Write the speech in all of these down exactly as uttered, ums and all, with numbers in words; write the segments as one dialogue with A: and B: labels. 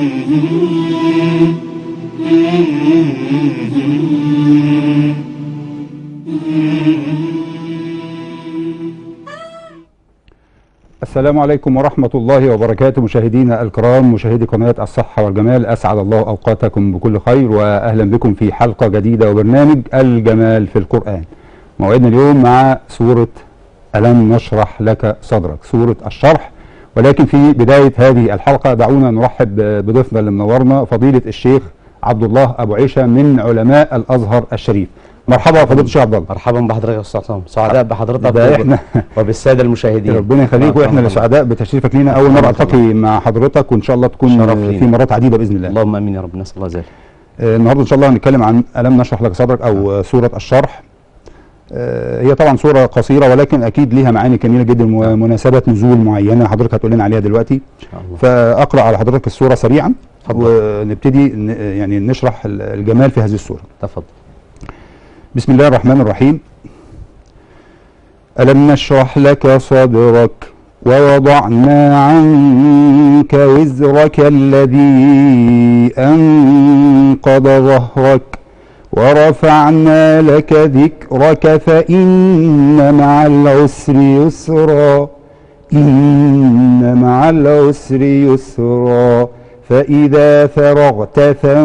A: السلام عليكم ورحمة الله وبركاته. مشاهدينا الكرام، مشاهدي قناة الصحة والجمال، أسعد الله أوقاتكم بكل خير، وأهلا بكم في حلقة جديدة وبرنامج الجمال في القرآن. موعدنا اليوم مع سورة ألم نشرح لك صدرك، سورة الشرح. ولكن في بداية هذه الحلقة دعونا نرحب بضيفنا اللي منورنا، فضيلة الشيخ عبد الله أبو عيشة من علماء الأزهر الشريف. مرحبا فضيلة الشيخ عبد الله.
B: مرحبا بحضرتك يا استاذ عصام، سعداء بحضرتك
A: احنا
B: وبالساده المشاهدين.
A: ربنا يخليك، واحنا اللي سعداء بتشريفك لينا. اول مره التقي مع حضرتك، وان شاء الله تكون في مرات عديده باذن الله.
B: اللهم امين يا رب، نسال الله ذلك.
A: آه النهارده ان شاء الله هنتكلم عن الم نشرح لك صدرك او آه. سوره الشرح. آه هي طبعا سوره قصيره، ولكن اكيد ليها معاني جميله جدا ومناسبه نزول معينه حضرتك هتقول لنا عليها دلوقتي ان شاء الله. فاقرا على حضرتك السوره سريعا تفضل، ونبتدي يعني نشرح الجمال في هذه السوره.
B: تفضل.
A: بسم الله الرحمن الرحيم. ألم نشرح لك صدرك ووضعنا عنك وزرك الذي أنقض ظهرك ورفعنا لك ذكرك فإن مع العسر يسرا إن مع العسر يسرا فإذا فرغت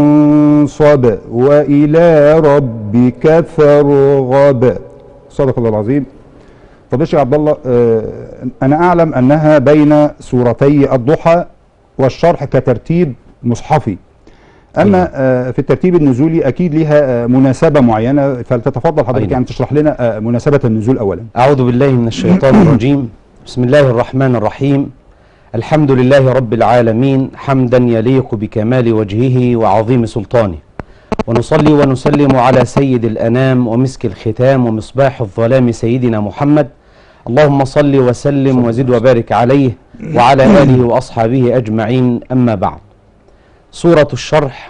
A: فانصب وإلى ربك فارغب. صدق الله العظيم. فضيلة الشيخ عبد الله، أنا أعلم أنها بين سورتي الضحى والشرح كترتيب مصحفي، أما في الترتيب النزولي أكيد لها مناسبة معينة، فلتتفضل حضرتك يعني تشرح لنا مناسبة النزول أولا.
B: أعوذ بالله من الشيطان الرجيم. بسم الله الرحمن الرحيم. الحمد لله رب العالمين حمدا يليق بكمال وجهه وعظيم سلطانه، ونصلي ونسلم على سيد الأنام ومسك الختام ومصباح الظلام سيدنا محمد. اللهم صل وسلم وزد وبارك عليه وعلى آله وأصحابه أجمعين. أما بعد، سورة الشرح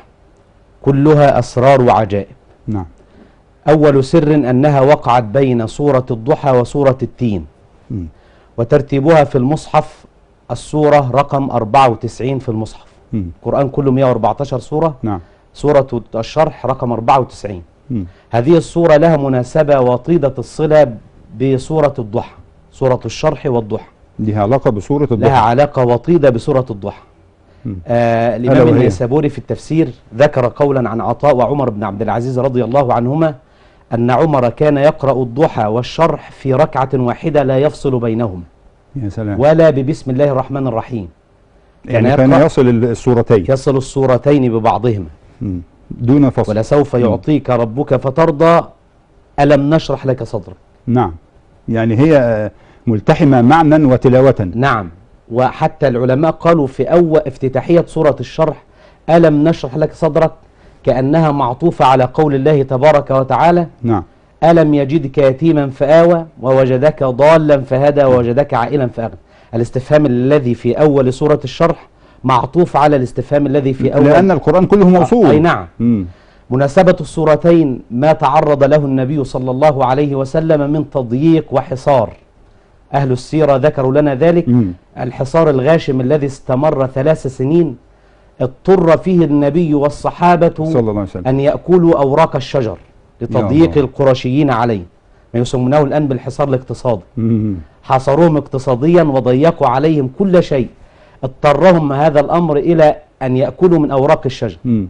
B: كلها أسرار وعجائب.
A: نعم.
B: أول سر أنها وقعت بين سورة الضحى وسورة التين، م. وترتيبها في المصحف السورة رقم أربعة وتسعين في المصحف. م. القرآن كله مئة وأربعتاشر سورة.
A: نعم.
B: سورة الشرح رقم أربعة وتسعين. م. هذه السورة لها مناسبة وطيدة الصلة بسورة الضحى، سورة الشرح والضحى.
A: لها علاقة بسورة الضحى.
B: لها علاقة وطيدة بسورة الضحى. آه الإمام النيسابوري في التفسير ذكر قولا عن عطاء وعمر بن عبد العزيز رضي الله عنهما أن عمر كان يقرأ الضحى والشرح في ركعة واحدة لا يفصل بينهما.
A: يا سلام.
B: ولا ببسم الله الرحمن الرحيم.
A: يعني كان يصل السورتين
B: يصل السورتين ببعضهما
A: م. دون فصل.
B: ولسوف يعطيك ربك فترضى ألم نشرح لك صدرك.
A: نعم، يعني هي ملتحمة معنى وتلاوة.
B: نعم. وحتى العلماء قالوا في أول افتتاحية سورة الشرح ألم نشرح لك صدرك كأنها معطوفة على قول الله تبارك وتعالى.
A: نعم.
B: ألم يجدك يتيما فآوى ووجدك ضالا فهدى ووجدك عائلا فأغنى. الاستفهام الذي في أول سورة الشرح معطوف على الاستفهام الذي في أول،
A: لأن القرآن كله موصول.
B: أي نعم. م. مناسبة السورتين ما تعرض له النبي صلى الله عليه وسلم من تضييق وحصار. أهل السيرة ذكروا لنا ذلك. م. الحصار الغاشم الذي استمر ثلاث سنين اضطر فيه النبي والصحابة صلى الله عليه وسلم أن يأكلوا أوراق الشجر لتضييق القرشيين عليه، ما يسمونه الآن بالحصار الاقتصادي. م. حصروهم اقتصاديا وضيقوا عليهم كل شيء، اضطرهم هذا الأمر إلى أن يأكلوا من أوراق الشجر. م.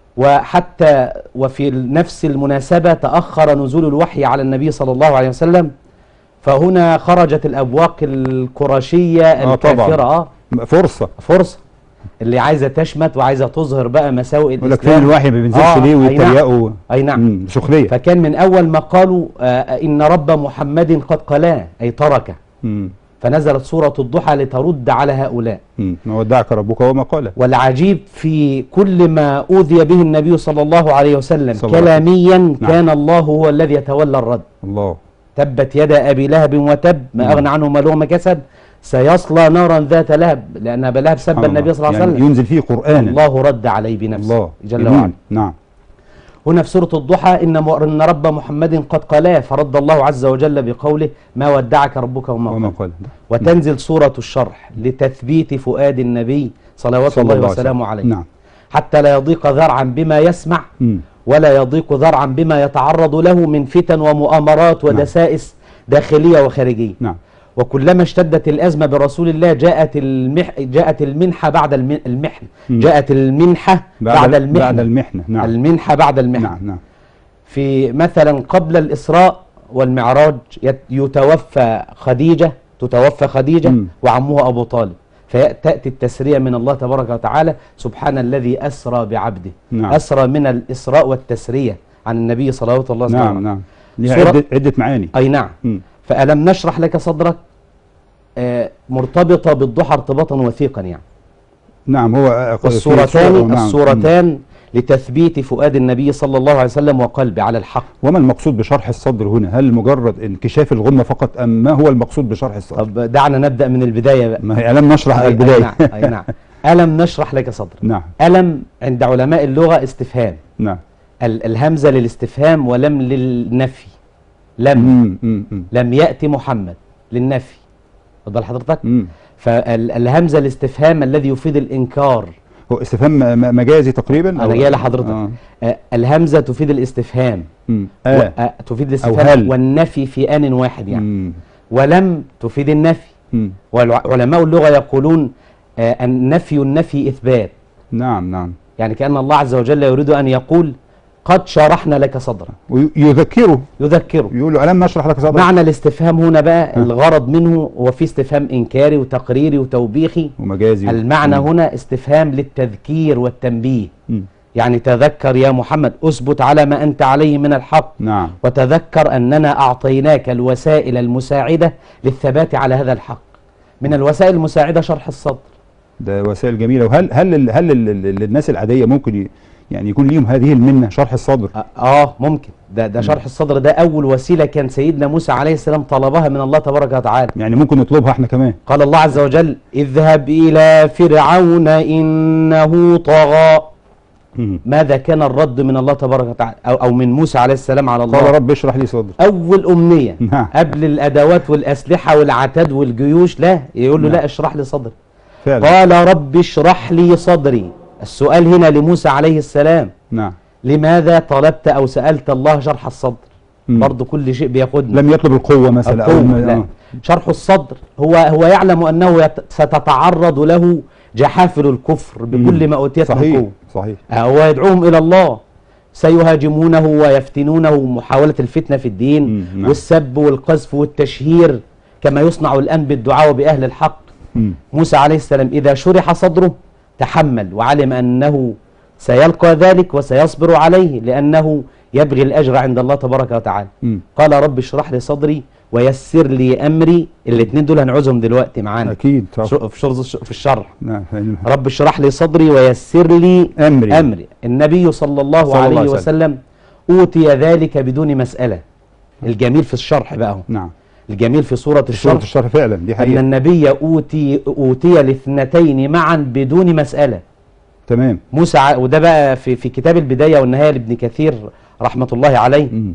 B: وحتى وفي نفس المناسبة تأخر نزول الوحي على النبي صلى الله عليه وسلم، فهنا خرجت الأبواق القرشية
A: آه
B: الكافرة.
A: آه فرصة
B: فرصة اللي عايزة تشمت وعايزة تظهر بقى مساوئ الإسلام.
A: يقول لك فين الوحي ما بينزلش
B: آه
A: ليه ويتريقوا.
B: أي نعم.
A: سخرية.
B: فكان من أول ما قالوا آه إن رب محمد قد قلاه، أي تركه. م. فنزلت سورة الضحى لترد على هؤلاء.
A: ما ودعك ربك وما قال.
B: والعجيب في كل ما أوذي به النبي صلى الله عليه وسلم كلاميا، نعم. كان الله هو الذي يتولى الرد.
A: الله.
B: تبت يد أبي لهب وتب ما أغنى عنه ماله وما كسب سيصلى نارا ذات لهب، لأن أبا لهب سب النبي صلى الله عليه وسلم.
A: يعني ينزل فيه قرآن.
B: الله رد عليه بنفسه
A: الله
B: جل وعلا.
A: نعم.
B: هنا في سورة الضحى إن إن رب محمد قد قلاه، فرد الله عز وجل بقوله ما ودعك ربك وما قال. وتنزل سورة الشرح لتثبيت فؤاد النبي صلوات
A: صلى
B: الله
A: الله عليه
B: وسلامه
A: وسلم.
B: عليه.
A: نعم.
B: حتى لا يضيق ذرعا بما يسمع
A: مم.
B: ولا يضيق ذرعا بما يتعرض له من فتن ومؤامرات ودسائس داخلية وخارجية.
A: نعم.
B: وكلما اشتدت الأزمة برسول الله جاءت المح جاءت المنحة بعد الم- المحن
A: مم.
B: جاءت المنحة بعد,
A: بعد
B: المحنة
A: بعد المحنة. نعم.
B: المنحة بعد المحنة.
A: نعم. نعم.
B: في مثلا قبل الإسراء والمعراج يت- يتوفى خديجة تتوفى خديجة
A: مم.
B: وعمها أبو طالب، فتأتي التسرية من الله تبارك وتعالى: سبحان الذي أسرى بعبده.
A: نعم.
B: أسرى من الإسراء والتسرية عن النبي صلوات الله وسلامه.
A: نعم. نعم. ليها
B: سورة-
A: عدة عدة معاني.
B: أي نعم.
A: مم.
B: فألم نشرح لك صدرك آه مرتبطة بالضحى ارتباطا وثيقا يعني.
A: نعم. هو
B: الصورتان
A: نعم.
B: الصورتان لتثبيت فؤاد النبي صلى الله عليه وسلم وقلبه على الحق.
A: وما المقصود بشرح الصدر هنا؟ هل مجرد انكشاف الغمة فقط أم ما هو المقصود بشرح الصدر؟
B: طب دعنا نبدأ من البداية بقى.
A: ما هي ألم نشرح
B: أي-
A: البداية.
B: أي نعم. أي نعم. ألم نشرح لك صدرك.
A: نعم.
B: ألم عند علماء اللغة استفهام.
A: نعم.
B: ال- الهمزة للاستفهام ولم للنفي. لم
A: مم. مم. مم.
B: لم يأتي محمد للنفي. فضل حضرتك؟
A: مم.
B: فالهمزة الاستفهام الذي يفيد الإنكار.
A: هو استفهام م- مجازي تقريبا؟
B: أنا جاي لحضرتك.
A: آه.
B: آه الهمزة تفيد الاستفهام.
A: مم.
B: و-
A: آه.
B: آه تفيد
A: هل.
B: الاستفهام والنفي في آن واحد يعني.
A: مم.
B: ولم تفيد النفي.
A: مم.
B: وعلماء اللغة يقولون آه النفي النفي إثبات.
A: نعم. نعم.
B: يعني كأن الله عز وجل يريد أن يقول: قد شرحنا لك صدرك.
A: ويذكره
B: يذكره.
A: يقول له ألم نشرح لك صدرك.
B: معنى الاستفهام هنا بقى الغرض منه هو في استفهام إنكاري وتقريري وتوبيخي.
A: ومجازي.
B: المعنى
A: مم.
B: هنا استفهام للتذكير والتنبيه.
A: مم.
B: يعني تذكر يا محمد، أثبت على ما أنت عليه من الحق.
A: نعم.
B: وتذكر أننا أعطيناك الوسائل المساعدة للثبات على هذا الحق. من الوسائل المساعدة شرح الصدر.
A: ده وسائل جميلة. وهل هل ال- هل ال- ال- الناس العادية ممكن ي- يعني يكون ليهم هذه المنة شرح الصدر؟
B: آه, آه ممكن. ده ده شرح الصدر ده أول وسيلة كان سيدنا موسى عليه السلام طلبها من الله تبارك وتعالى.
A: يعني ممكن نطلبها احنا كمان.
B: قال الله عز وجل: اذهب إلى فرعون إنه طغى.
A: مم.
B: ماذا كان الرد من الله تبارك وتعالى أو, أو من موسى عليه السلام على الله؟
A: قال رب اشرح لي صدري.
B: أول أمنية
A: نعم.
B: قبل الأدوات والأسلحة والعتاد والجيوش، لا يقول له:
A: نعم.
B: لا اشرح لي صدري.
A: فعلا.
B: قال رب اشرح لي صدري. السؤال هنا لموسى عليه السلام:
A: نعم.
B: لماذا طلبت أو سألت الله شرح الصدر؟
A: مم.
B: برضو كل شيء بياخدنا.
A: لم يطلب القوة مثلا
B: القوة،
A: أو
B: لا.
A: آه.
B: شرح الصدر هو هو يعلم أنه يت- ستتعرض له جحافل الكفر بكل
A: مم.
B: ما أوتيت من
A: صحيح.
B: قوة.
A: صحيح.
B: هو يدعوهم إلى الله، سيهاجمونه ويفتنونه، محاولة الفتنة في الدين
A: مم. نعم.
B: والسب والقذف والتشهير كما يصنع الآن بالدعاء بأهل الحق.
A: مم.
B: موسى عليه السلام إذا شرح صدره تحمل وعلم أنه سيلقى ذلك وسيصبر عليه لأنه يبغي الأجر عند الله تبارك وتعالى.
A: مم.
B: قال رب اشرح لي صدري ويسر لي أمري. الاثنين دول هنعوزهم دلوقتي معانا
A: أكيد. طبعا.
B: شو- في شرز- في الشرح.
A: نعم. فإن-
B: رب اشرح لي صدري ويسر لي
A: أمري.
B: أمري. النبي صلى الله
A: صلى الله
B: عليه
A: عليه
B: وسلم أوتي ذلك بدون مسألة. الجميل في الشرح بقى هو.
A: نعم.
B: الجميل في سورة
A: سورة
B: الشرح
A: الشرح فعلا دي
B: أن
A: حقيقة.
B: النبي أوتي أوتي الاثنتين معا بدون مسألة.
A: تمام.
B: موسى ع- وده بقى في في كتاب البداية والنهاية لابن كثير رحمة الله عليه
A: مم.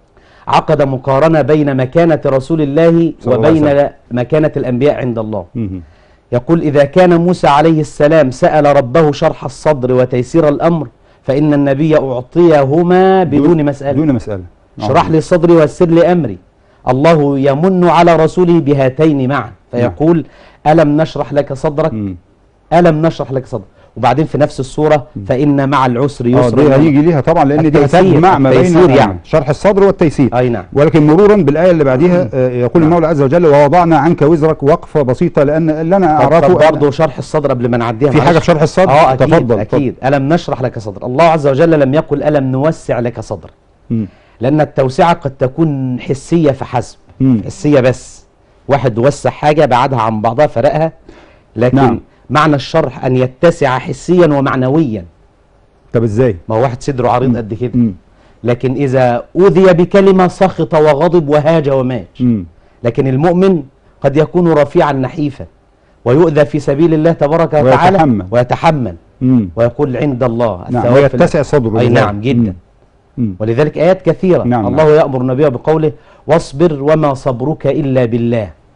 B: عقد مقارنة بين مكانة رسول الله
A: صلى الله
B: وبين
A: عليه
B: مكانة الأنبياء عند الله.
A: مم.
B: يقول: إذا كان موسى عليه السلام سأل ربه شرح الصدر وتيسير الأمر فإن النبي أعطيهما بدون مسألة.
A: بدون مسألة.
B: اشرح لي صدري ويسر لي أمري. الله يمن على رسوله بهاتين معا فيقول: ألم نشرح لك صدرك؟
A: مم.
B: ألم نشرح لك صدرك. وبعدين في نفس السورة: فإن مع العسر
A: اه
B: يسرا.
A: دي هيجي ليها طبعا لان دي
B: التيسير-
A: هتجمع ما بين
B: التيسير
A: آه،
B: يعني.
A: شرح الصدر والتيسير.
B: أي نعم.
A: ولكن مرورا بالايه اللي بعديها آه، يقول المولى عز وجل: ووضعنا عنك وزرك. وقفه بسيطه لان اللي انا
B: طب
A: اعرفه
B: برضه شرح الصدر قبل ما نعديها
A: في
B: معلش.
A: حاجه في شرح الصدر.
B: اه اكيد
A: تفضل.
B: اكيد. الم نشرح لك صدر. الله عز وجل لم يقل الم نوسع لك صدر،
A: مم.
B: لان التوسعه قد تكون حسيه فحسب.
A: مم.
B: حسيه بس، واحد وسع حاجه بعدها عن بعضها فرقها، لكن
A: نعم.
B: معنى الشرح ان يتسع حسيا ومعنويا.
A: طب ازاي؟
B: ما هو واحد صدره عريض قد كده،
A: مم.
B: لكن اذا اوذي بكلمه سخط وغضب وهاج ومات.
A: مم.
B: لكن المؤمن قد يكون رفيعا نحيفا ويؤذى في سبيل الله تبارك وتعالى
A: ويتحمل.
B: ويتحمل
A: مم.
B: ويقول عند الله
A: نعم.
B: الثواب في
A: ويتسع صدره.
B: أي
A: بالله.
B: نعم جدا.
A: مم.
B: ولذلك آيات كثيرة
A: نعم.
B: الله يأمر النبي بقوله: واصبر وما صبرك إلا بالله.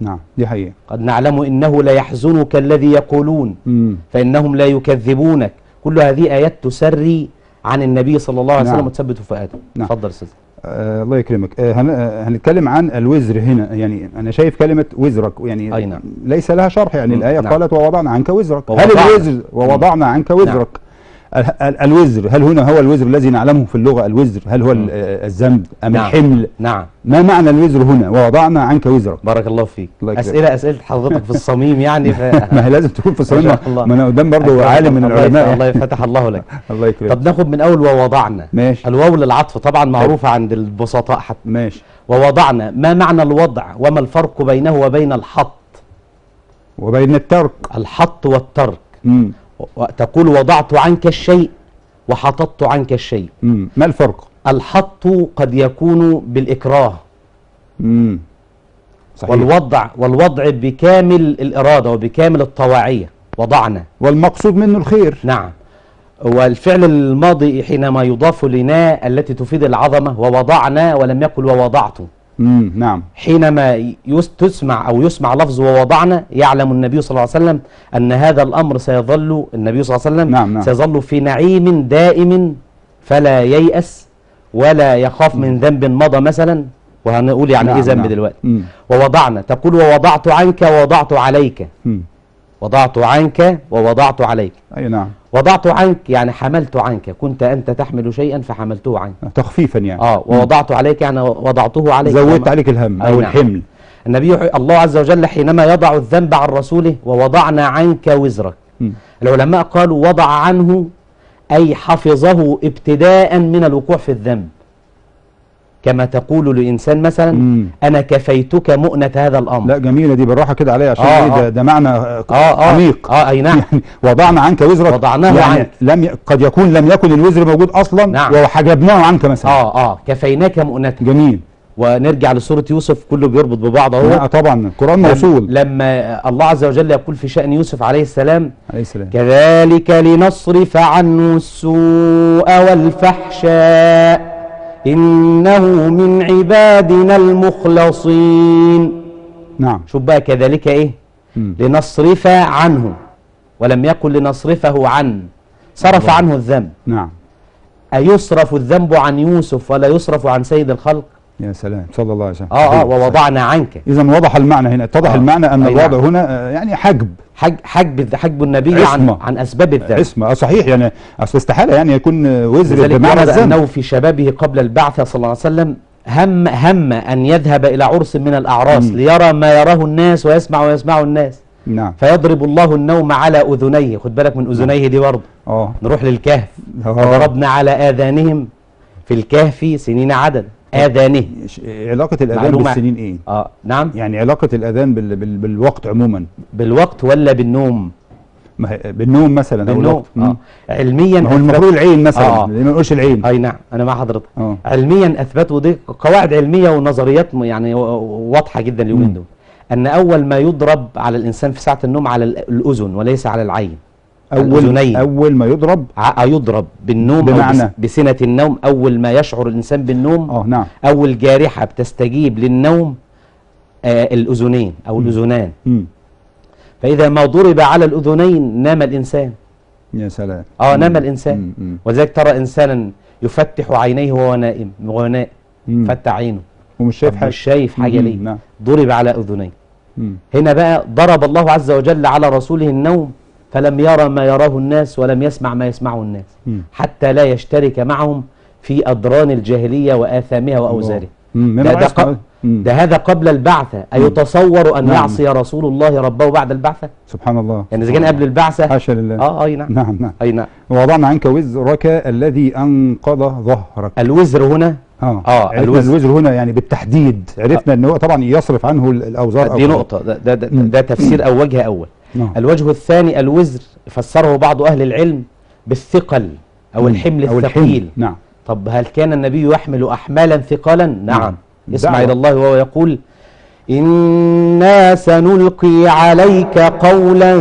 A: نعم دي حقيقة.
B: قد نعلم إنه ليحزنك الذي يقولون
A: مم.
B: فإنهم لا يكذبونك. كل هذه آيات تسري عن النبي صلى الله عليه وسلم
A: نعم.
B: وتثبت فؤاده.
A: نعم.
B: اتفضل استاذ.
A: آه الله يكرمك. آه هن آه هنتكلم عن الوزر هنا. يعني انا شايف كلمة وزرك يعني
B: أي نعم.
A: ليس لها شرح. يعني
B: مم.
A: الآية
B: نعم.
A: قالت ووضعنا عنك وزرك.
B: ووضعنا.
A: هل الوزر ووضعنا عنك وزرك ال ال الوزر هل هنا هو الوزر الذي نعلمه في اللغة الوزر؟ هل هو الذنب أم
B: نعم.
A: الحمل؟
B: نعم.
A: ما معنى الوزر هنا ووضعنا عنك وزرك؟
B: بارك الله فيك.
A: الله يكرمك.
B: أسئلة أسئلة حضرتك في الصميم يعني ف...
A: ما هي لازم تكون في الصميم.
B: ما شاء الله.
A: ما انا قدام برضه عالم من العلماء.
B: الله يفتح الله لك.
A: الله يكرمك.
B: طب ناخد من أول ووضعنا.
A: ماشي.
B: الواو للعطف طبعا معروفة عند البسطاء حتى.
A: ماشي.
B: ووضعنا، ما معنى الوضع وما الفرق بينه وبين الحط؟
A: وبين الترك.
B: الحط والترك.
A: امم
B: تقول وضعت عنك الشيء وحططت عنك الشيء.
A: امم ما الفرق؟
B: الحط قد يكون بالإكراه.
A: امم صحيح.
B: والوضع والوضع بكامل الإرادة وبكامل الطواعية. وضعنا
A: والمقصود منه الخير.
B: نعم. والفعل الماضي حينما يضاف لنا التي تفيد العظمة ووضعنا ولم يقل ووضعت.
A: امم نعم.
B: حينما تسمع أو يسمع لفظ ووضعنا يعلم النبي صلى الله عليه وسلم أن هذا الأمر سيظل النبي صلى الله عليه وسلم
A: نعم نعم.
B: سيظل في نعيم دائم فلا ييأس ولا يخاف من ذنب مضى مثلا. وهنقول يعني
A: نعم
B: ايه ذنب
A: نعم.
B: دلوقتي.
A: مم.
B: ووضعنا تقول ووضعت عنك ووضعت عليك.
A: مم.
B: وضعت عنك ووضعت عليك.
A: اي نعم.
B: وضعت عنك يعني حملت عنك، كنت أنت تحمل شيئا فحملته عنك.
A: تخفيفا يعني.
B: اه ووضعت عليك يعني وضعته عليك.
A: زودت عليك الهم او
B: نعم.
A: الحمل.
B: النبي الله عز وجل حينما يضع الذنب عن رسوله ووضعنا عنك وزرك.
A: مم.
B: العلماء قالوا وضع عنه أي حفظه ابتداء من الوقوع في الذنب. كما تقول لإنسان مثلا
A: مم.
B: أنا كفيتك مؤنة هذا الأمر.
A: لا جميلة دي، بالراحة كده عليها عشان
B: آه
A: ايه
B: آه.
A: ده, ده معنى
B: آه آه
A: عميق.
B: اه اي نعم.
A: يعني وضعنا عنك وزرك
B: وضعناه
A: يعني
B: عنك.
A: لم ي... قد يكون لم يكن الوزر موجود اصلا.
B: نعم.
A: وحجبناه عنك مثلا.
B: اه اه كفيناك مؤنتك.
A: جميل.
B: ونرجع لسورة يوسف كله بيربط ببعض اهو.
A: لا طبعا القرآن موصول.
B: لما الله عز وجل يقول في شأن يوسف عليه السلام
A: عليه السلام
B: كذلك لنصرف عنه السوء والفحشاء إنه من عبادنا المخلصين.
A: نعم.
B: شوف بقى كذلك ايه.
A: مم.
B: لنصرف عنه ولم يكن لنصرفه عن. صرف
A: الله.
B: عنه الذنب.
A: نعم.
B: أيصرف الذنب عن يوسف ولا يصرف عن سيد الخلق؟
A: يا سلام صلى الله عليه وسلم.
B: اه اه ووضعنا عنك.
A: إذا وضح المعنى هنا، اتضح
B: آه.
A: المعنى أن
B: أي
A: الوضع
B: نعم.
A: هنا آه، يعني حجب
B: حج حجب حجب النبي عن
A: عصمة.
B: عن أسباب الذنب.
A: عصمة. اه صحيح، يعني أصل استحالة يعني يكون آه، وزر
B: لذلك
A: بمعنى
B: ورد
A: الذنب.
B: أنه في شبابه قبل البعثة صلى الله عليه وسلم هم هم أن يذهب إلى عرس من الأعراس
A: مم.
B: ليرى ما يراه الناس ويسمع ويسمعه الناس.
A: نعم.
B: فيضرب الله النوم على أذنيه. خد بالك من أذنيه دي برضه.
A: اه
B: نروح للكهف.
A: آه.
B: وضربنا على آذانهم في الكهف سنين عدد. آذانه.
A: ش- علاقة الأذان
B: معلومة.
A: بالسنين إيه؟
B: اه نعم.
A: يعني علاقة الأذان بال... بال... بالوقت عموما.
B: بالوقت ولا بالنوم؟
A: ما هي- بالنوم مثلا أو
B: بالنوم.
A: الوقت.
B: اه
A: مم.
B: علميا
A: ما هو المفروض العين مثلا.
B: آه.
A: ليه ما نقولش العين؟
B: اي نعم انا مع حضرتك.
A: اه
B: علميا اثبتوا دي قواعد علميه ونظريات م- يعني و- واضحه جدا اليومين
A: مم.
B: دول ان اول ما يضرب على الانسان في ساعه النوم على ال- الاذن وليس على العين.
A: أول
B: الأذنين.
A: أول ما يضرب.
B: ع- يضرب بالنوم أو
A: بمعنى؟
B: بس- بسنه النوم. اول ما يشعر الانسان بالنوم
A: اه نعم.
B: اول جارحه بتستجيب للنوم آه الاذنين او
A: مم.
B: الاذنان.
A: مم.
B: فاذا ما ضرب على الاذنين نام الانسان.
A: يا سلام.
B: اه
A: مم.
B: نام الانسان.
A: مم. مم.
B: ولذلك ترى انسانا يفتح عينيه وهو نائم وهو نائم
A: مم.
B: فتح عينه
A: ومش شايف
B: طب
A: حاجة.
B: مش شايف حاجه
A: مم.
B: ليه؟
A: نعم.
B: ضرب على اذنيه.
A: مم.
B: هنا بقى ضرب الله عز وجل على رسوله النوم فلم يرى ما يراه الناس ولم يسمع ما يسمعه الناس
A: مم.
B: حتى لا يشترك معهم في أدران الجاهلية وآثامها وأوزارها.
A: مم.
B: ده,
A: مما
B: ده,
A: يسمع-
B: ق-
A: مم.
B: ده هذا قبل البعثة. أيتصور أن
A: نعم.
B: يعصي رسول الله ربه بعد البعثة؟
A: سبحان الله.
B: يعني إذا كان قبل البعثة.
A: حاشا لله.
B: آه أي نعم.
A: نعم نعم.
B: أي نعم.
A: ووضعنا عنك وزرك الذي أنقض ظهرك.
B: الوزر هنا
A: اه,
B: آه،
A: عرفنا
B: الوزر.
A: الوزر هنا يعني بالتحديد عرفنا ان هو طبعا يصرف عنه ال- الاوزار.
B: دي
A: أو
B: نقطة. ده, ده, ده,
A: مم.
B: ده تفسير أو وجه أول.
A: نعم.
B: الوجه الثاني الوزر فسره بعض أهل العلم بالثقل أو
A: مم.
B: الحمل
A: أو
B: الثقيل.
A: الحمل. نعم.
B: طب هل كان النبي يحمل أحمالا ثقالا؟ نعم. اسمع
A: دعوة.
B: إلى الله وهو يقول إنا سنلقي عليك قولا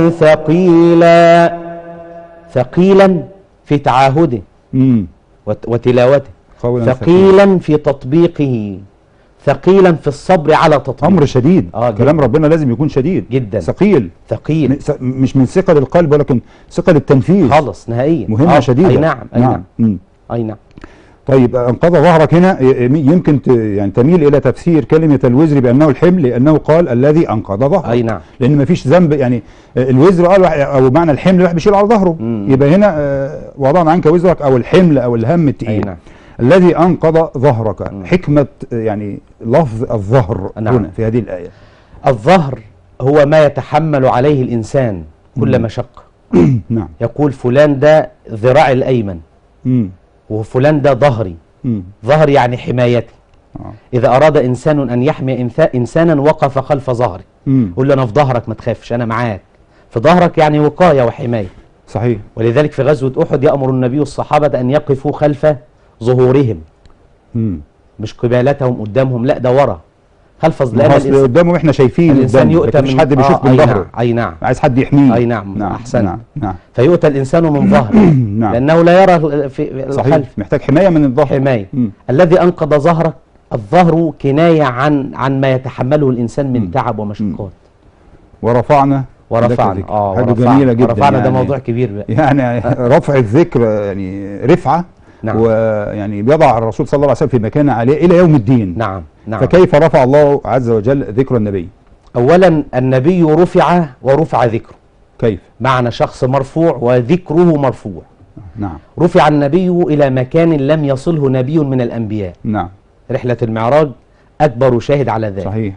B: ثقيلا. ثقيلا في تعاهده
A: امم
B: وت- وتلاوته.
A: قولا
B: ثقيلا في تطبيقه ثقيلا في الصبر على تطبيق.
A: امر شديد.
B: آه
A: كلام ربنا لازم يكون شديد
B: جدا،
A: ثقيل
B: ثقيل،
A: م- س- مش من ثقل القلب ولكن ثقل التنفيذ
B: خالص نهائيا،
A: مهمه
B: آه.
A: شديده.
B: اي نعم، اي نعم,
A: نعم.
B: اي نعم.
A: طيب انقض ظهرك هنا ي- يمكن ت- يعني تميل الى تفسير كلمه الوزر بانه الحمل، لانه قال الذي انقض ظهرك.
B: اي نعم.
A: لان ما فيش ذنب، يعني الوزر قال واحد- او معنى الحمل الواحد بيشيل على ظهره،
B: مم.
A: يبقى هنا آه، وضعنا عنك وزرك او الحمل او الهم
B: اي
A: التقيل.
B: نعم.
A: الذي انقض ظهرك.
B: مم.
A: حكمه آه، يعني لفظ الظهر
B: نعم.
A: هنا في هذه الايه.
B: الظهر هو ما يتحمل عليه الانسان كل
A: مم.
B: مشقه.
A: نعم.
B: يقول فلان ده ذراعي الايمن،
A: مم.
B: وفلان ده ظهري.
A: مم.
B: ظهر يعني حمايتي.
A: آه.
B: اذا اراد انسان ان يحمي إنثا- انسانا وقف خلف ظهري،
A: مم.
B: قول له انا في ظهرك ما تخافش، انا معاك. في ظهرك يعني وقايه وحمايه.
A: صحيح.
B: ولذلك في غزوه احد يامر النبي الصحابه ان يقفوا خلف ظهورهم،
A: مم.
B: مش قبالتهم قدامهم، لا ده ورا خلف
A: ما هو
B: لان
A: أصل
B: الإنسان,
A: قدامه احنا شايفين
B: الانسان
A: قدامه،
B: يؤتى
A: لكن مش
B: من
A: حد بيشوف
B: آه
A: من
B: أي
A: ظهره.
B: نعم، اي نعم،
A: عايز حد يحميه.
B: اي نعم,
A: نعم.
B: احسن.
A: نعم. نعم.
B: فيؤتى الانسان من ظهره
A: نعم.
B: لانه لا يرى في
A: صحيح.
B: الخلف.
A: محتاج حمايه من الظهر.
B: حمايه.
A: مم.
B: الذي انقض ظهرك، الظهر كنايه عن عن ما يتحمله الانسان من
A: مم.
B: تعب ومشقات.
A: ورفعنا
B: ورفعنا
A: لك ذكر.
B: اه
A: حاجه
B: ورفعنا.
A: جميله جدا.
B: ورفعنا ده
A: يعني
B: موضوع كبير بقى.
A: يعني رفع الذكر يعني رفعه.
B: نعم.
A: ويعني بيضع الرسول صلى الله عليه وسلم في مكان عليه الى يوم الدين.
B: نعم نعم.
A: فكيف رفع الله عز وجل ذكر النبي؟
B: اولا النبي رفع ورفع ذكره،
A: كيف؟
B: معنى شخص مرفوع وذكره مرفوع.
A: نعم.
B: رفع النبي الى مكان لم يصله نبي من الانبياء.
A: نعم.
B: رحله المعراج اكبر شاهد على ذلك.
A: صحيح.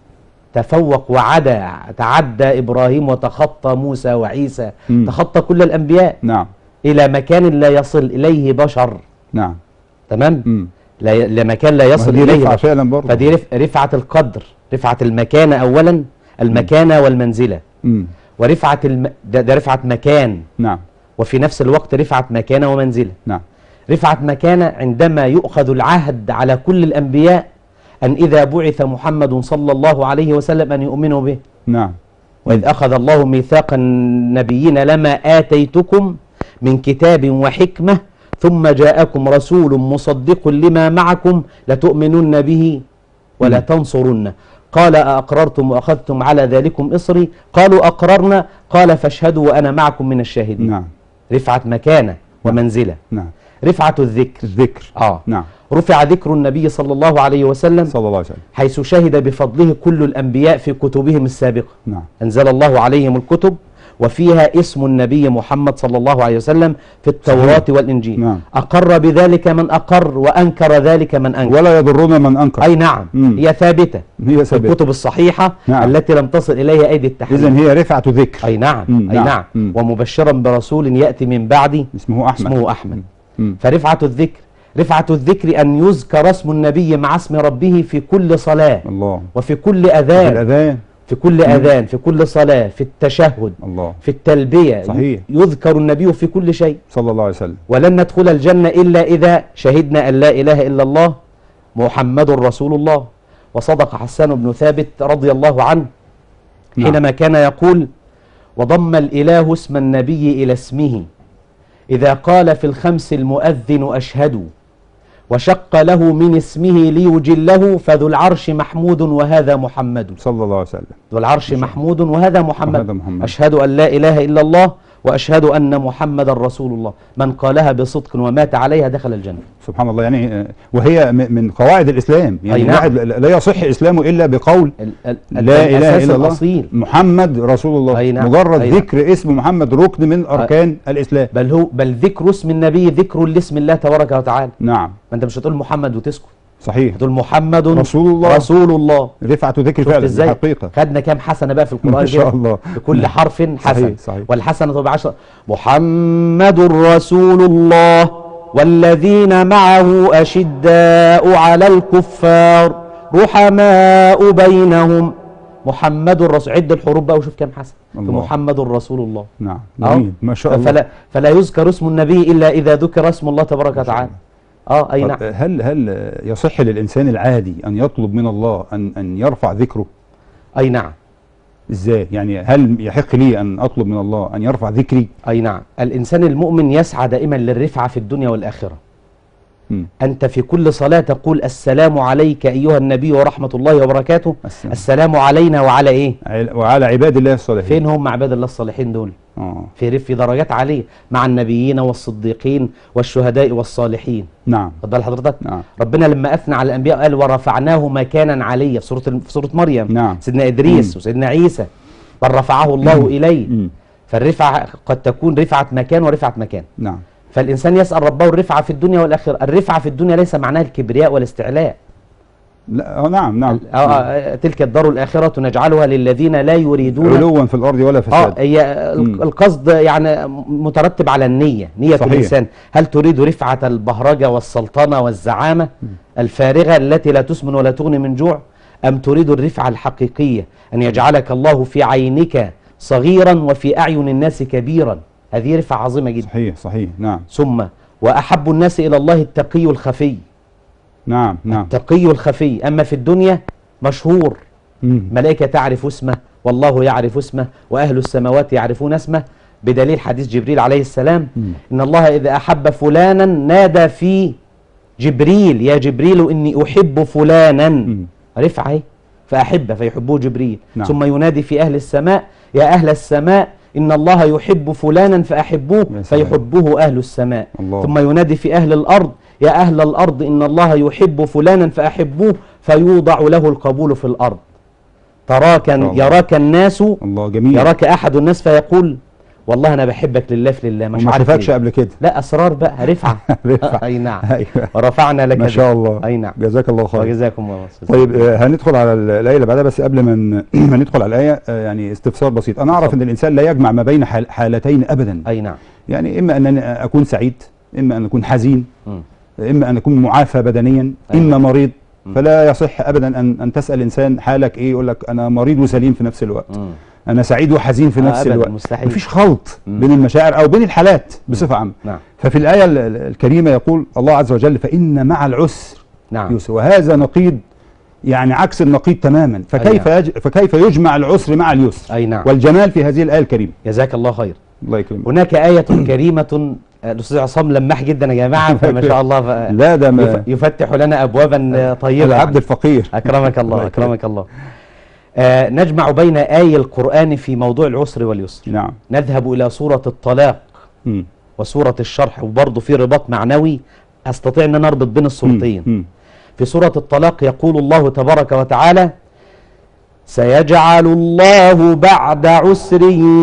B: تفوق وعدا، تعدى ابراهيم وتخطى موسى وعيسى،
A: مم.
B: تخطى كل الانبياء
A: نعم.
B: الى مكان لا يصل اليه بشر.
A: نعم.
B: تمام.
A: مم.
B: لا ي... لمكان لا يصل
A: دي
B: اليه
A: رفعه
B: بشر.
A: فعلا برضه.
B: فدي رف... رفعه القدر، رفعه المكانه اولا، المكانه والمنزله.
A: مم.
B: ورفعه الم... ده, ده رفعه مكان،
A: نعم.
B: وفي نفس الوقت رفعه مكانه ومنزله.
A: نعم.
B: رفعه مكانه عندما يؤخذ العهد على كل الانبياء ان اذا بعث محمد صلى الله عليه وسلم ان يؤمنوا به.
A: نعم.
B: وإذ أخذ الله ميثاق النبيين لما آتيتكم من كتاب وحكمة ثم جاءكم رسول مصدق لما معكم لتؤمنن به ولا تنصرن. قال أأقررتم وأخذتم على ذلكم إصري؟ قالوا أقررنا. قال فاشهدوا وأنا معكم من الشاهدين.
A: نعم.
B: رفعة مكانة ومنزلة.
A: نعم.
B: رفعة الذكر.
A: الذكر.
B: آه.
A: نعم.
B: رفع ذكر النبي صلى الله عليه وسلم
A: صلى الله عليه وسلم.
B: حيث شهد بفضله كل الأنبياء في كتبهم السابقة.
A: نعم.
B: أنزل الله عليهم الكتب وفيها اسم النبي محمد صلى الله عليه وسلم في التوراة
A: صحيح.
B: والإنجيل.
A: نعم.
B: أقر بذلك من أقر وأنكر ذلك من أنكر.
A: ولا يضرنا من انكر.
B: أي نعم.
A: مم.
B: هي ثابتة
A: هي
B: في
A: ثابته.
B: الكتب الصحيحة.
A: نعم.
B: التي لم تصل إليها أيدي التحريف.
A: اذا هي رفعه ذكر.
B: أي نعم.
A: مم.
B: أي
A: نعم.
B: نعم.
A: مم.
B: ومبشرا برسول يأتي من بعدي
A: اسمه احمد.
B: اسمه أحمد.
A: مم.
B: فرفعة الذكر، رفعة الذكر أن يذكر اسم النبي مع اسم ربه في كل صلاة
A: الله.
B: وفي كل أذان،
A: الاذان.
B: في كل أذان، في كل صلاة، في التشهد،
A: الله.
B: في التلبية.
A: صحيح.
B: يذكر النبي في كل شيء.
A: صلى الله عليه وسلم.
B: ولن ندخل الجنة إلا إذا شهدنا أن لا إله إلا الله محمد رسول الله. وصدق حسان بن ثابت رضي الله عنه
A: نعم.
B: حينما كان يقول: وضم الإله اسم النبي إلى اسمه إذا قال في الخمس المؤذن أشهد، وشق له من اسمه ليجله، فذو العرش محمود وهذا محمد.
A: صلى الله عليه وسلم.
B: ذو العرش محمود وهذا محمد.
A: وهذا محمد.
B: أشهد أن لا إله إلا الله وأشهد أن محمد رسول الله. من قالها بصدق ومات عليها دخل الجنة.
A: سبحان الله. يعني آه، وهي م- من قواعد الاسلام. يعني
B: أي نعم.
A: الواحد لا لا يصح اسلامه الا بقول
B: ال- ال-
A: لا اله
B: الأساس
A: الا الله
B: الأصيل.
A: محمد رسول الله.
B: أي نعم.
A: مجرد
B: أي نعم.
A: ذكر اسم محمد ركن من اركان الاسلام.
B: بل هو بل ذكر اسم النبي ذكر لاسم الله تبارك وتعالى.
A: نعم.
B: ما أنت مش هتقول محمد وتسكت،
A: صحيح.
B: هتقول محمد
A: رسول الله.
B: رسول الله.
A: رفعة ذكر
B: شفت
A: فعلا
B: ازاي؟
A: حقيقة.
B: خدنا كام حسنة بقى في القرآن
A: ما شاء
B: كده؟
A: الله.
B: بكل حرف حسن.
A: صحيح. صحيح.
B: والحسنة بعشر. محمد رسول الله والذين معه أشداء على الكفار رحماء بينهم. محمد الرسول. عد الحروف بقى وشوف كام حسن في
A: الله.
B: محمد رسول الله.
A: نعم.
B: أهو.
A: جميل. ما شاء الله.
B: فلا, فلا يذكر اسم النبي إلا إذا ذكر اسم الله تبارك وتعالى. اه اي نعم.
A: طب هل هل يصح للإنسان العادي أن يطلب من الله أن أن يرفع ذكره؟
B: اي نعم.
A: ازاي؟ يعني هل يحق لي أن أطلب من الله أن يرفع ذكري؟
B: اي نعم. الإنسان المؤمن يسعى دائما للرفعة في الدنيا والآخرة.
A: مم.
B: أنت في كل صلاة تقول السلام عليك أيها النبي ورحمة الله وبركاته.
A: السلام,
B: السلام علينا وعلى إيه؟
A: وعلى عباد الله الصالحين.
B: فين هم عباد الله الصالحين دول؟
A: آه.
B: في في درجات عالية مع النبيين والصديقين والشهداء والصالحين.
A: نعم.
B: خد بال حضرتك؟
A: نعم.
B: ربنا لما أثنى على الأنبياء قال ورفعناه مكانا عليا في سورة في سورة مريم.
A: نعم.
B: سيدنا إدريس مم. وسيدنا عيسى بل رفعه الله مم. إليه. مم. فالرفعة قد تكون رفعة مكان ورفعة مكان.
A: نعم.
B: فالإنسان يسأل ربه الرفعة في الدنيا والآخرة. الرفعة في الدنيا ليس معناها الكبرياء والاستعلاء.
A: لا آه نعم نعم.
B: آه تلك الدار الآخرة نجعلها للذين لا يريدون
A: علوا في الأرض ولا فساد.
B: اه هي القصد يعني مترتب على النية، نية صحيح. الإنسان هل تريد رفعة البهرجة والسلطنة والزعامة م. الفارغة التي لا تسمن ولا تغني من جوع، أم تريد الرفعة الحقيقية أن يجعلك الله في عينك صغيرا وفي أعين الناس كبيرا؟ هذه رفعة عظيمة جدا.
A: صحيح صحيح. نعم.
B: ثم وأحب الناس إلى الله التقي الخفي.
A: نعم نعم.
B: التقي الخفي. أما في الدنيا مشهور، ملائكة تعرف اسمه والله يعرف اسمه وأهل السماوات يعرفون اسمه، بدليل حديث جبريل عليه السلام مم. إن الله إذا أحب فلانا نادى في جبريل يا جبريل إني أحب فلانا، رفعه فأحبه فيحبه جبريل. نعم. ثم ينادي في أهل السماء يا أهل السماء إن الله يحب فلانا فأحبوه فيحبه أهل السماء. الله. ثم ينادي في أهل الأرض يا أهل الأرض إن الله يحب فلانا فأحبوه فيوضع له القبول في الأرض. تراك يراك الناس، الله جميل. يراك أحد الناس فيقول والله أنا بحبك لله في لله، مش عارف.
A: ما شافكش قبل كده.
B: لا أسرار بقى، رفعة. رفعة. أي نعم.
A: أيوة.
B: ورفعنا لك
A: ما شاء الله.
B: أي نعم.
A: جزاك الله خير.
B: وجزاكم الله خير.
A: طيب آه هندخل على الآية اللي بعدها، بس قبل ما ما ندخل على الآية آه يعني استفسار بسيط. أنا أعرف إن الإنسان لا يجمع ما بين حال حالتين أبدا.
B: أي نعم.
A: يعني إما أن أكون سعيد، إما أن أكون حزين، م. إما أن أكون معافى بدنيا، أي إما مريض. م. فلا يصح أبدا أن أن تسأل إنسان حالك إيه يقول لك أنا مريض وسليم في نفس الوقت. م. أنا سعيد وحزين في نفس
B: آه
A: الوقت.
B: مستحيل.
A: مفيش خلط مم. بين المشاعر أو بين الحالات بصفة عامة. نعم. ففي الآية الكريمة يقول الله عز وجل فإن مع العسر
B: نعم.
A: يسر، وهذا نقيض يعني عكس النقيض تماما. فكيف نعم. يج... فكيف يجمع العسر مع اليسر؟
B: أي نعم.
A: والجمال في هذه الآية الكريمة.
B: جزاك الله خير.
A: الله يكرمك.
B: هناك آية كريمة الأستاذ عصام لماح جدا يا جماعة، فما شاء الله ف...
A: لا ده ما...
B: يفتح لنا أبوابا طيبة.
A: العبد الفقير.
B: أكرمك الله أكرمك الله. آه نجمع بين آي القرآن في موضوع العسر واليسر.
A: نعم.
B: نذهب إلى سورة الطلاق م. وسورة الشرح، وبرضه في رباط معنوي أستطيع أن أنا أربط بين الصورتين. م. م. في سورة الطلاق يقول الله تبارك وتعالى سيجعل الله بعد عسر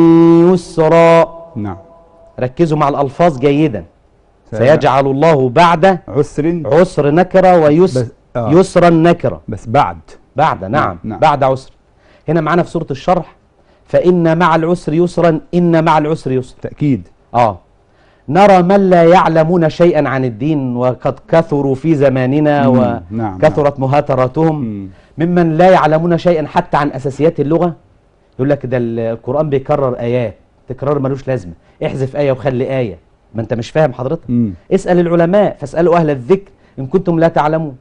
B: يسرا.
A: نعم.
B: ركزوا مع الألفاظ جيدا. سيجعل الله بعد
A: عسر
B: عسر نكرة ويسر آه. يسرا نكرة،
A: بس بعد
B: بعد نعم. نعم. بعد عسر. هنا معنا في سورة الشرح فإن مع العسر يسرا إن مع العسر يسر.
A: تأكيد.
B: آه نرى من لا يعلمون شيئا عن الدين وقد كثروا في زماننا
A: مم.
B: وكثرت نعم. مهاتراتهم مم. ممن لا يعلمون شيئا حتى عن أساسيات اللغة. يقول لك ده القرآن بيكرر آيات، تكرار ملوش لازمة، احذف آية وخلي آية، ما أنت مش فاهم حضرتك. مم. اسأل العلماء فاسألوا أهل الذكر إن كنتم لا تعلمون.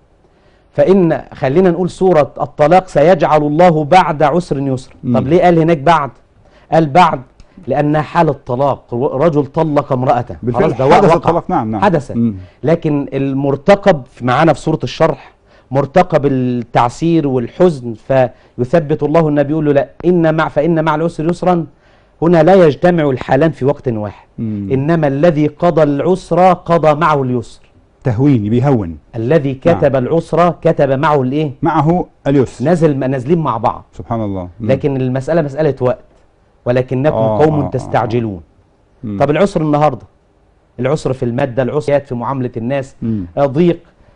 B: فإن خلينا نقول سورة الطلاق سيجعل الله بعد عسر يسر. طب ليه قال هناك بعد؟ قال بعد لأنها حالة طلاق، رجل طلق امرأته
A: بالفعل حدث الطلاق. نعم نعم
B: حدث. لكن المرتقب معانا في سورة الشرح مرتقب التعسير والحزن، فيثبت الله النبي يقول له لا إن مع فإن مع العسر يسرا. هنا لا يجتمع الحالان في وقت واحد. مم. إنما الذي قضى العسر قضى معه اليسر.
A: تهوين بيهون.
B: الذي كتب نعم. العسر كتب معه الايه؟
A: معه اليسر.
B: نازل نازلين مع بعض.
A: سبحان الله. مم.
B: لكن المسألة مسألة وقت، ولكنكم آه قوم آه تستعجلون. آه آه. طب العسر النهارده، العسر في المادة، العسر في معاملة الناس، مم. ضيق،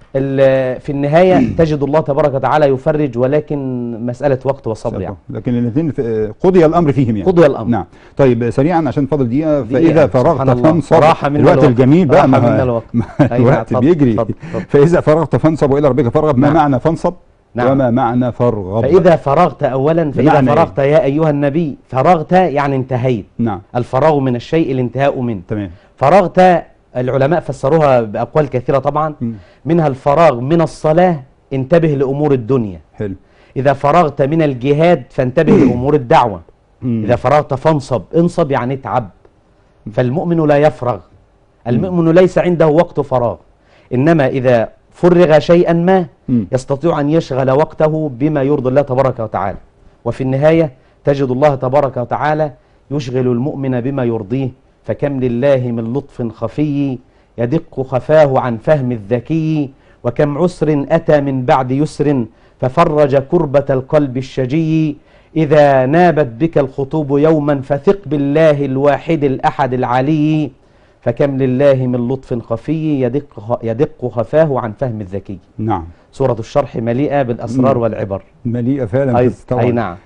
B: في النهاية تجد الله تبارك وتعالى يفرج، ولكن مسألة وقت وصبر يعني.
A: لكن الاثنين قضي الأمر فيهم يعني.
B: قضي الأمر.
A: نعم. طيب سريعا عشان فاضل دقيقة. فإذا فرغت فانصب.
B: الوقت
A: الجميل بقى
B: ما الوقت,
A: الوقت بيجري. فضل فضل. فإذا فرغت فانصب وإلى ربك فارغب. ما نعم. معنى فانصب؟ نعم. وما معنى فرغب؟
B: فإذا فرغت أولا، فإذا فرغت إيه؟ يا أيها النبي، فرغت يعني انتهيت.
A: نعم.
B: الفراغ من الشيء الانتهاء منه.
A: تمام.
B: فرغت العلماء فسروها بأقوال كثيرة طبعا. م. منها الفراغ من الصلاة، انتبه لأمور الدنيا.
A: حلو.
B: إذا فرغت من الجهاد فانتبه لأمور الدعوة. م. إذا فرغت فانصب، انصب يعني اتعب. فالمؤمن لا يفرغ، المؤمن ليس عنده وقت فراغ، إنما إذا فرغ شيئا ما
A: م.
B: يستطيع أن يشغل وقته بما يرضي الله تبارك وتعالى. وفي النهاية تجد الله تبارك وتعالى يشغل المؤمن بما يرضيه، فكم لله من لطف خفي يدق خفاه عن فهم الذكي، وكم عسر أتى من بعد يسر ففرج كربة القلب الشجي. إذا نابت بك الخطوب يوما فثق بالله الواحد الأحد العلي، فكم لله من لطف خفي يدق, يدق خفاه عن فهم الذكي.
A: نعم.
B: سورة الشرح مليئة بالأسرار
A: م.
B: والعبر.
A: مليئة فعلا.
B: أي, أي نعم.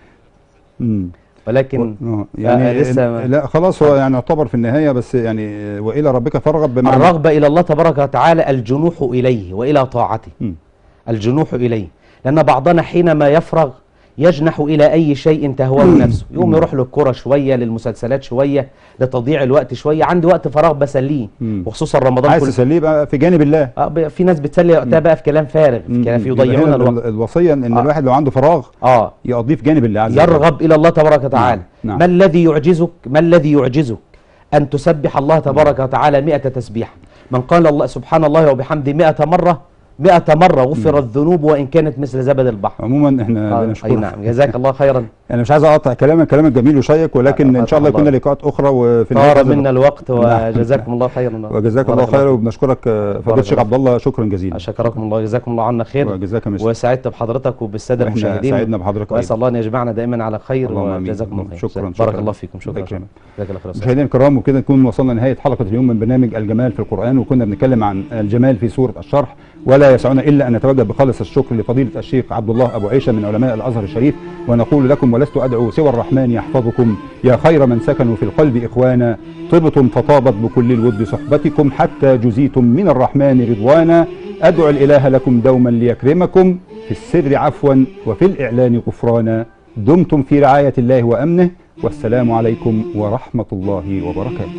A: م.
B: ولكن
A: و... يعني
B: آه لسه
A: لا خلاص هو يعني يعتبر في النهاية، بس يعني وإلى ربك فارغب بمعنى
B: الرغبة إلى الله تبارك وتعالى الجنوح إليه وإلى طاعته. م. الجنوح إليه، لأن بعضنا حينما يفرغ يجنح إلى أي شيء تهواه نفسه، يقوم يروح للكرة شوية، للمسلسلات شوية، لتضييع الوقت شوية. عندي وقت فراغ بسليه، وخصوصا رمضان
A: عايز تسليه بقى في جانب الله.
B: اه في ناس بتسلي وقتها بقى في كلام فارغ، في كلام يضيعون الوقت.
A: الوصية ان آه. الواحد لو عنده فراغ اه يقضيه في جانب الله عز وجل،
B: يرغب إلى الله تبارك وتعالى.
A: نعم.
B: ما الذي يعجزك ما الذي يعجزك أن تسبح الله تبارك وتعالى مئة تسبيحة؟ من قال الله سبحان الله وبحمده مئة مرة مئة مرة غفرت الذنوب وإن كانت مثل زبد البحر.
A: عموما احنا بنشكرك.
B: أي نعم، جزاك الله خيرا.
A: أنا مش عايز أقطع كلامك، كلامك جميل وشيق، ولكن إن شاء الله يكون لقاءات أخرى. وفي
B: طار منا الوقت، وجزاكم الله خيرا.
A: وجزاك الله خيرا، وبنشكرك فضيلة الشيخ عبد الله، شكرا جزيلا.
B: شكركم الله، جزاكم الله عنا خير،
A: وسعدت
B: بحضرتك وبالسادة المشاهدين.
A: سعدنا بحضرتك،
B: وأسأل الله أن يجمعنا دائما على خير، وجزاكم الله خير.
A: شكرا.
B: بارك الله فيكم. شكرا. جزاك الله خير.
A: مشاهدينا الكرام، وكده نكون وصلنا لنهاية حلقة اليوم من برنامج الجمال في القرآن، وكنا بنتكلم عن الجمال في سورة الشرح. ولا يسعنا إلا أن نتوجه بخالص الشكر لفضيلة الشيخ عبد الله أبو عيشة من علماء الأزهر الشريف، ونقول لكم ولست أدعو سوى الرحمن يحفظكم، يا خير من سكنوا في القلب إخوانا، طبتم فطابت بكل الود صحبتكم، حتى جزيتم من الرحمن رضوانا. أدعو الإله لكم دوما ليكرمكم، في السر عفوا وفي الإعلان غفرانا. دمتم في رعاية الله وأمنه، والسلام عليكم ورحمة الله وبركاته.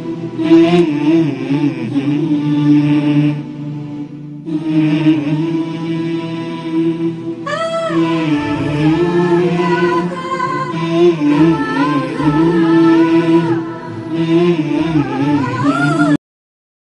A: Mm-hmm.